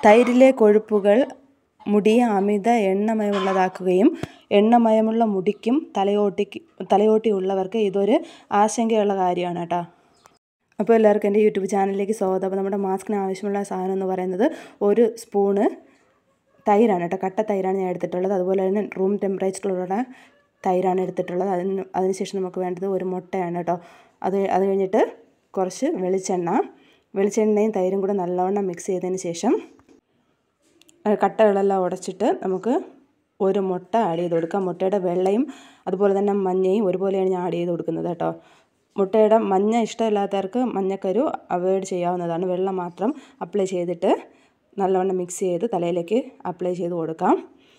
തൈരിലെ കൊഴുപ്പുകൾ മുടിയെ അമിത എണ്ണമയമുള്ളതാക്കുകയും എണ്ണമയമുള്ള മുടിക്കും തലയോട്ടിയുള്ളവർക്ക് ഇതൊരു ആശങ്കയുള്ള കാര്യമാണ് കേട്ടോ. അപ്പോൾ എല്ലാവർക്കും എൻ്റെ യൂട്യൂബ് ചാനലിലേക്ക് സ്വാഗതം. അപ്പോൾ നമ്മുടെ മാസ്കിന് ആവശ്യമുള്ള സാധനം എന്ന് പറയുന്നത് 1 സ്പൂണ് തൈരാണ് കേട്ടോ. കട്ട തൈരാണ് ഞാൻ എടുത്തിട്ടുള്ളത്. അതുപോലെ തന്നെ റൂം ടെമ്പറേച്ചറിലുള്ള തൈരാണ് എടുത്തിട്ടുള്ളത്. അതിനുശേഷം നമുക്ക് വേണ്ടത് 1 മുട്ടയാണ് കേട്ടോ. അത് കഴിഞ്ഞിട്ട് കുറച്ച് വെളിച്ചെണ്ണയും തൈരും കൂടെ നല്ലവണ്ണം മിക്സ് ചെയ്തതിന് ശേഷം കട്ടകളെല്ലാം ഉടച്ചിട്ട് നമുക്ക് 1 മുട്ട ആഡ് ചെയ്ത് കൊടുക്കാം. മുട്ടയുടെ വെള്ളയും അതുപോലെ തന്നെ മഞ്ഞയും ഒരുപോലെയാണ് ഞാൻ ആഡ് ചെയ്ത് കൊടുക്കുന്നത് കേട്ടോ. മുട്ടയുടെ മഞ്ഞ ഇഷ്ടമില്ലാത്തവർക്ക് മഞ്ഞക്കരു അവോയ്ഡ് ചെയ്യാവുന്നതാണ്. വെള്ളം മാത്രം അപ്ലൈ ചെയ്തിട്ട് നല്ലവണ്ണം മിക്സ് ചെയ്ത് തലയിലേക്ക് അപ്ലൈ ചെയ്ത് കൊടുക്കാം.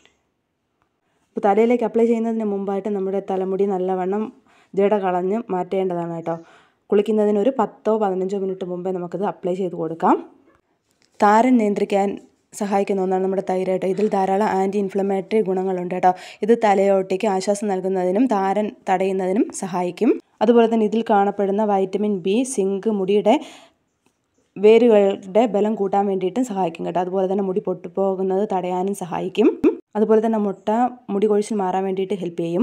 അപ്പോൾ തലയിലേക്ക് അപ്ലൈ ചെയ്യുന്നതിന് മുമ്പായിട്ട് നമ്മുടെ തലമുടി നല്ലവണ്ണം ജട കളഞ്ഞ് മാറ്റേണ്ടതാണ് കേട്ടോ. കുളിക്കുന്നതിന് ഒരു 10-15 മിനിറ്റ് മുമ്പേ നമുക്കിത് അപ്ലൈ ചെയ്ത് കൊടുക്കാം. താരൻ നിയന്ത്രിക്കാൻ സഹായിക്കുന്ന ഒന്നാണ് നമ്മുടെ തൈര് കേട്ടോ. ഇതിൽ ധാരാളം ആൻറ്റി ഇൻഫ്ലമേറ്ററി ഗുണങ്ങളുണ്ട് കേട്ടോ. ഇത് തലയോട്ടിക്ക് ആശ്വാസം നൽകുന്നതിനും താരൻ തടയുന്നതിനും സഹായിക്കും. അതുപോലെ തന്നെ ഇതിൽ കാണപ്പെടുന്ന വൈറ്റമിൻ ബി, സിങ്ക് മുടിയുടെ വേരുകളുടെ ബലം കൂട്ടാൻ വേണ്ടിയിട്ടും സഹായിക്കും കേട്ടോ. അതുപോലെ തന്നെ മുടി പൊട്ടിപ്പോകുന്നത് തടയാനും സഹായിക്കും. അതുപോലെ തന്നെ മുട്ട മുടി കൊഴിച്ചിൽ മാറാൻ വേണ്ടിയിട്ട് ഹെൽപ്പ് ചെയ്യും.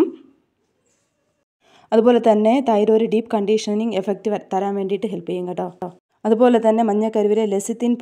അതുപോലെ തന്നെ തൈര് ഒരു ഡീപ്പ് കണ്ടീഷനിങ് എഫക്റ്റ് തരാൻ വേണ്ടിയിട്ട് ഹെൽപ്പ് ചെയ്യും കേട്ടോ. അതുപോലെ തന്നെ മഞ്ഞക്കരുവിലെ ലെസിത്തിൻ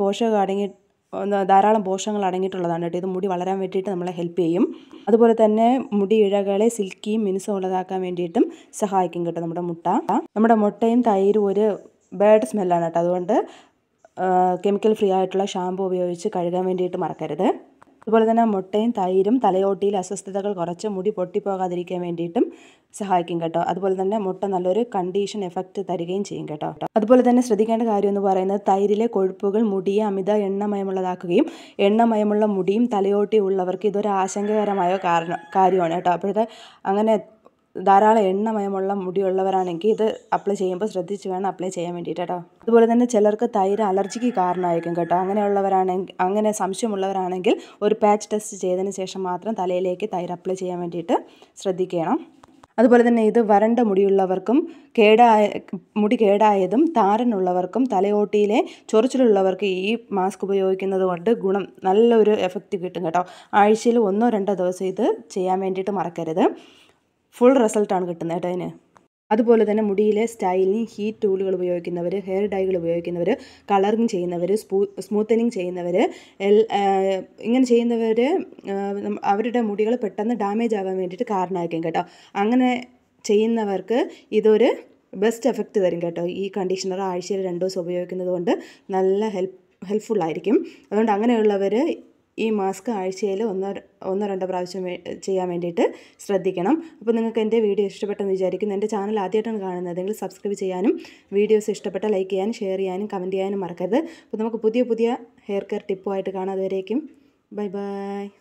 ധാരാളം പോഷകങ്ങൾ അടങ്ങിയിട്ടുള്ളതാണ് കേട്ടോ. ഇത് മുടി വളരാൻ വേണ്ടിയിട്ട് നമ്മളെ ഹെൽപ്പ് ചെയ്യും. അതുപോലെ തന്നെ മുടി ഇഴകളെ സിൽക്കിയും മിനുസം ഉള്ളതാക്കാൻ വേണ്ടിയിട്ടും സഹായിക്കും കേട്ടോ നമ്മുടെ മുട്ടയും തൈരും ഒരു ബാഡ് സ്മെല്ലാണ് കേട്ടോ. അതുകൊണ്ട് കെമിക്കൽ ഫ്രീ ആയിട്ടുള്ള ഷാമ്പു ഉപയോഗിച്ച് കഴുകാൻ വേണ്ടിയിട്ട് മറക്കരുത്. അതുപോലെ തന്നെ മുട്ടയും തൈരും തലയോട്ടിയിൽ അസ്വസ്ഥതകൾ കുറച്ച് മുടി പൊട്ടിപ്പോകാതിരിക്കാൻ വേണ്ടിയിട്ടും സഹായിക്കും കേട്ടോ. അതുപോലെ തന്നെ മുട്ട നല്ലൊരു കണ്ടീഷൻ എഫക്റ്റ് തരികയും ചെയ്യും കേട്ടോ. അതുപോലെ തന്നെ ശ്രദ്ധിക്കേണ്ട കാര്യം എന്ന് പറയുന്നത് തൈരിലെ കൊഴുപ്പുകൾ മുടിയെ അമിത എണ്ണമയമുള്ളതാക്കുകയും എണ്ണമയമുള്ള മുടിയും തലയോട്ടിയും ഉള്ളവർക്ക് ഇതൊരു ആശങ്കകരമായ കാര്യമാണ് കേട്ടോ. അപ്പോഴത്തെ അങ്ങനെ ധാരാളം എണ്ണമയമുള്ള മുടിയുള്ളവരാണെങ്കിൽ ഇത് അപ്ലൈ ചെയ്യുമ്പോൾ ശ്രദ്ധിച്ച് വേണം അപ്ലൈ ചെയ്യാൻ വേണ്ടിയിട്ട് കേട്ടോ. അതുപോലെ തന്നെ ചിലർക്ക് തൈര് അലർജിക്ക് കാരണമായിരിക്കും കേട്ടോ. അങ്ങനെ സംശയമുള്ളവരാണെങ്കിൽ ഒരു പാച്ച് ടെസ്റ്റ് ചെയ്തതിന് ശേഷം മാത്രം തലയിലേക്ക് തൈര് അപ്ലൈ ചെയ്യാൻ വേണ്ടിയിട്ട് ശ്രദ്ധിക്കണം. അതുപോലെ തന്നെ ഇത് വരണ്ട മുടിയുള്ളവർക്കും മുടി കേടായതും താരനുള്ളവർക്കും തലയോട്ടിയിലെ ചൊറിച്ചിലുള്ളവർക്ക് ഈ മാസ്ക് ഉപയോഗിക്കുന്നത് കൊണ്ട് നല്ലൊരു എഫക്റ്റ് കിട്ടും കേട്ടോ. ആഴ്ചയിൽ 1-2 ദിവസം ഇത് ചെയ്യാൻ വേണ്ടിയിട്ട് മറക്കരുത്. ഫുൾ റിസൾട്ടാണ് കിട്ടുന്നത് കേട്ടോ ഇതിന്. അതുപോലെ തന്നെ മുടിയിലെ സ്റ്റൈലിംഗ് ഹീറ്റ് ടൂളുകൾ ഉപയോഗിക്കുന്നവർ, ഹെയർ ഡൈകൾ ഉപയോഗിക്കുന്നവർ, കളറിങ് ചെയ്യുന്നവർ, സ്മൂത്തനിങ് ചെയ്യുന്നവർ, ഇങ്ങനെ ചെയ്യുന്നവർ അവരുടെ മുടികൾ പെട്ടെന്ന് ഡാമേജ് ആകാൻ വേണ്ടിയിട്ട് കാരണമായിരിക്കും കേട്ടോ. അങ്ങനെ ചെയ്യുന്നവർക്ക് ഇതൊരു ബെസ്റ്റ് എഫക്റ്റ് തരും കേട്ടോ. ഈ കണ്ടീഷണർ ആഴ്ചയിൽ 2 ദിവസം ഉപയോഗിക്കുന്നത് കൊണ്ട് നല്ല ഹെൽപ്ഫുള്ളായിരിക്കും. അതുകൊണ്ട് അങ്ങനെയുള്ളവർ ഈ മാസ്ക് ആഴ്ചയിൽ 1-2 പ്രാവശ്യം ചെയ്യാൻ വേണ്ടിയിട്ട് ശ്രദ്ധിക്കണം. അപ്പോൾ നിങ്ങൾക്ക് എൻ്റെ വീഡിയോ ഇഷ്ടപ്പെട്ടെന്ന് വിചാരിക്കുന്നു. എൻ്റെ ചാനൽ ആദ്യമായിട്ടാണ് കാണുന്നതെങ്കിൽ സബ്സ്ക്രൈബ് ചെയ്യാനും വീഡിയോസ് ഇഷ്ടപ്പെട്ടാൽ ലൈക്ക് ചെയ്യാനും ഷെയർ ചെയ്യാനും കമൻറ്റ് ചെയ്യാനും മറക്കരുത്. അപ്പോൾ നമുക്ക് പുതിയ ഹെയർ കെയർ ടിപ്പുമായിട്ട് കാണാം. അതുവരേക്കും ബൈ.